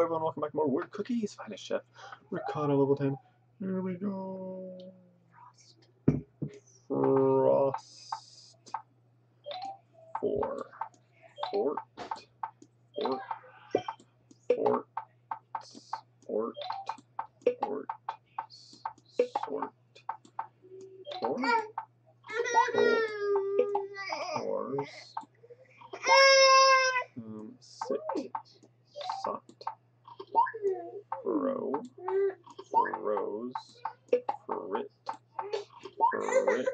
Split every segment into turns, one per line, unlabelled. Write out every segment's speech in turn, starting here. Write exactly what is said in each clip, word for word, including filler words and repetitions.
everyone, welcome back to more word cookies. Finest chef, Ricotta level ten. Here we go. Frost. Four. Fort. Fort. Fort. Fort. Fort. Sort. Fort. Horse. Um, sit. Sot. Fro. Froze. Frit. Frits.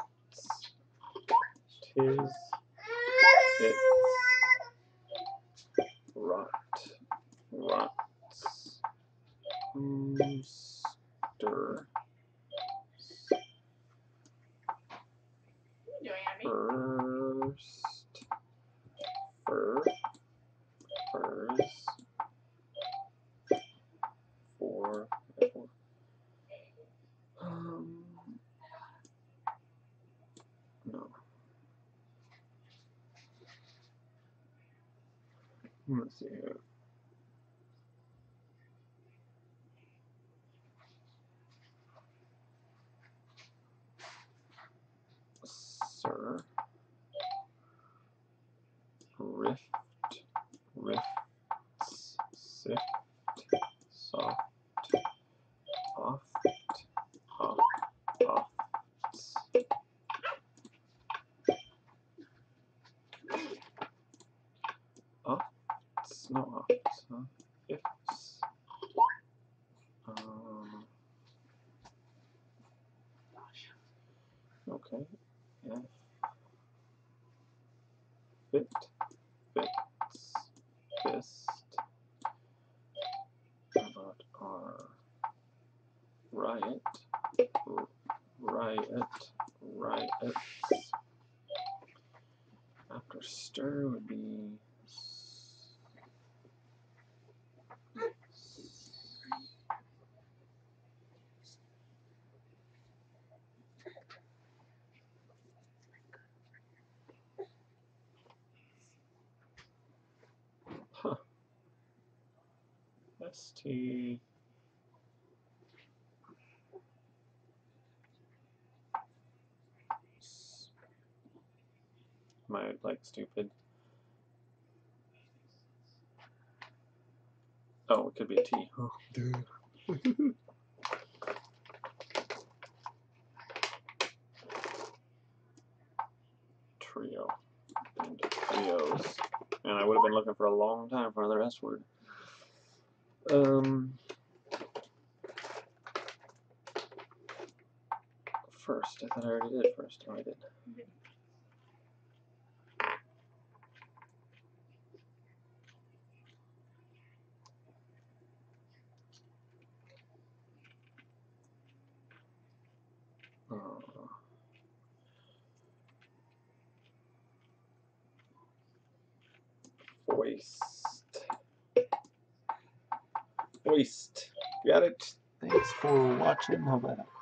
Tis. It's. Rot. Rots. Mm, stir. First. Fur. Furs. For. Um. No. Let's see here. Sir. Rift. Rifts. Sift. Soft. Oft. Off. Ofts. Ofts. No ofts. Huh? Ifs. Um. Okay. Yeah. Fit. Fits. Fist. How about R? Riot. R riot. Riots. After stir would be. Huh. S T. Am I like stupid? Oh, it could be a T. Oh, dude. Trio. And trios. And I would have been looking for a long time for another S word. Um. First. I thought I already did first. Oh, I did. Oh. Foist. Foist. Got it. Thanks for watching. How about